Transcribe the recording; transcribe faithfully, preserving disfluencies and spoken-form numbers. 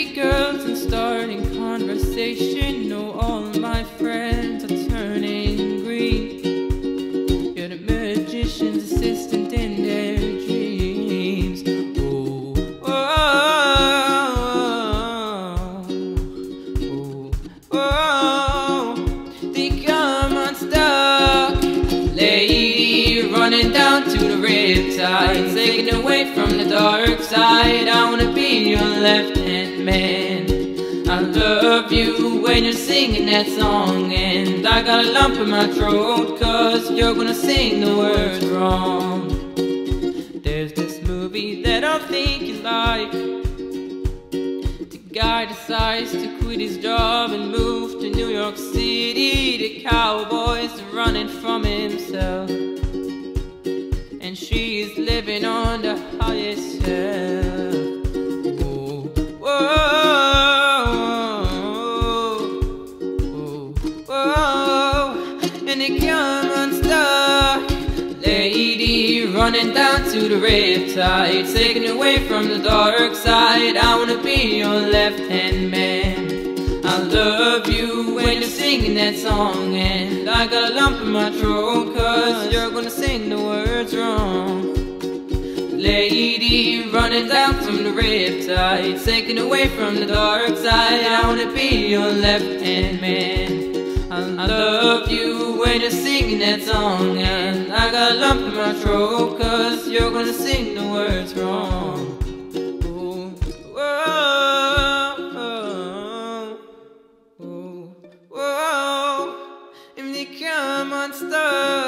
pretty girls and starting conversation. No, all of my friends are turning green. You're the magician's assistant in their dreams. Oh, oh, oh, oh, oh. Think I'm unstuck, lady, running down to the Riptide, taken away from the dark side. I wanna be your left-hand man. I love you when you're singing that song, and I got a lump in my throat, cause you're gonna sing the words wrong. There's this movie that I think you like. The guy decides to quit his job and move to New York City. The cowboy's running from himself, and she's living on the highest shelf. Oh, whoa, whoa, whoa. And they come unstuck, lady, running down to the Riptide, taken away from the dark side. I wanna be your left-hand man. I love you when you're singing that song, and I got a lump in my throat, cause you're gonna sing the words wrong. Lady, running down from the Riptide, taken away from the dark side. I wanna be your left-hand man. I love you when you're singing that song, and I got a lump in my throat, cause you're gonna sing the words wrong. Ooh, whoa, whoa, and they come unstuck.